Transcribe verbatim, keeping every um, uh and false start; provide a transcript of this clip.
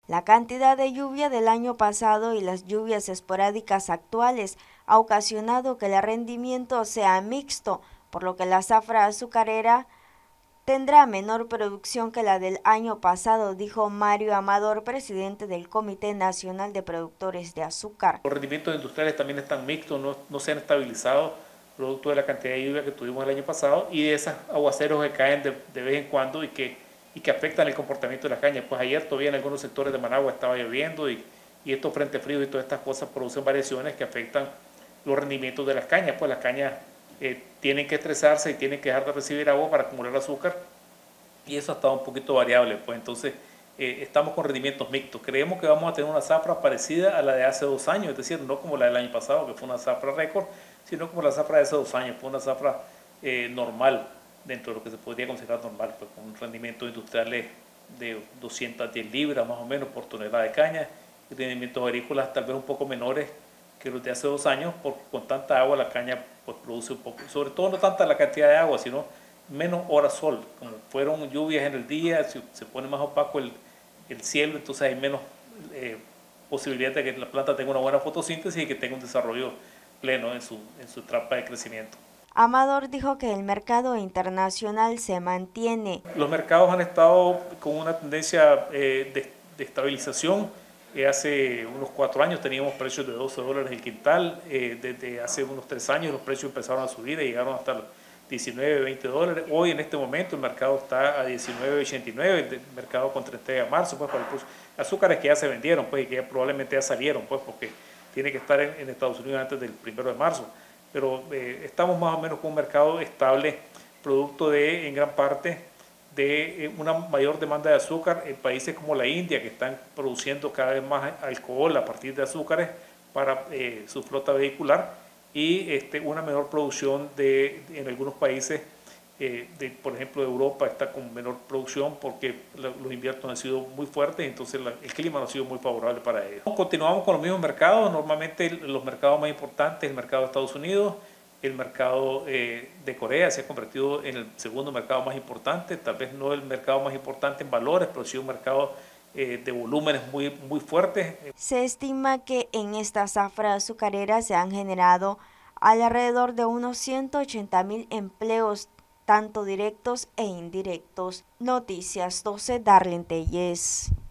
La cantidad de lluvia del año pasado y las lluvias esporádicas actuales ha ocasionado que el rendimiento sea mixto, por lo que la zafra azucarera tendrá menor producción que la del año pasado, dijo Mario Amador, presidente del Comité Nacional de Productores de Azúcar. Los rendimientos industriales también están mixtos, no, no se han estabilizado producto de la cantidad de lluvia que tuvimos el año pasado y de esos aguaceros que caen de, de vez en cuando y que, y que afectan el comportamiento de las cañas. Pues ayer todavía en algunos sectores de Managua estaba lloviendo y, y estos frentes fríos y todas estas cosas producen variaciones que afectan los rendimientos de las cañas. Pues las cañas eh, tienen que estresarse y tienen que dejar de recibir agua para acumular azúcar y eso ha estado un poquito variable. Pues entonces eh, estamos con rendimientos mixtos. Creemos que vamos a tener una zafra parecida a la de hace dos años, es decir, no como la del año pasado, que fue una zafra récord, sino como la zafra de hace dos años, fue una zafra eh, normal, dentro de lo que se podría considerar normal, pues con un rendimiento industrial de doscientas diez libras más o menos por tonelada de caña, y rendimientos agrícolas tal vez un poco menores que los de hace dos años, porque con tanta agua la caña pues, produce un poco, sobre todo no tanta la cantidad de agua, sino menos horas sol, como fueron lluvias en el día, se, se pone más opaco el, el cielo, entonces hay menos eh, posibilidad de que la planta tenga una buena fotosíntesis y que tenga un desarrollo pleno en su, en su etapa de crecimiento. Amador dijo que el mercado internacional se mantiene. Los mercados han estado con una tendencia eh, de, de estabilización. Eh, hace unos cuatro años teníamos precios de doce dólares el quintal, eh, desde hace unos tres años los precios empezaron a subir y llegaron hasta los diecinueve, veinte dólares. Hoy en este momento el mercado está a diecinueve ochenta y nueve, el mercado con treinta de marzo, pues para el curso. Azúcares que ya se vendieron, pues y que ya probablemente ya salieron, pues porque tiene que estar en, en Estados Unidos antes del primero de marzo. Pero eh, estamos más o menos con un mercado estable, producto de, en gran parte, de eh, una mayor demanda de azúcar en países como la India, que están produciendo cada vez más alcohol a partir de azúcares para eh, su flota vehicular, y este, una menor producción de, de, en algunos países, eh, de, por ejemplo, de Europa está con menor producción porque la, los inviernos han sido muy fuertes, entonces la, el clima no ha sido muy favorable para ellos. Continuamos con los mismos mercados, normalmente los mercados más importantes, el mercado de Estados Unidos, el mercado eh, de Corea se ha convertido en el segundo mercado más importante, tal vez no el mercado más importante en valores, pero sí un mercado eh, de volúmenes muy, muy fuertes. Se estima que en esta zafra azucarera se han generado alrededor de unos ciento ochenta mil empleos, tanto directos e indirectos. Noticias doce, Darlene Telles.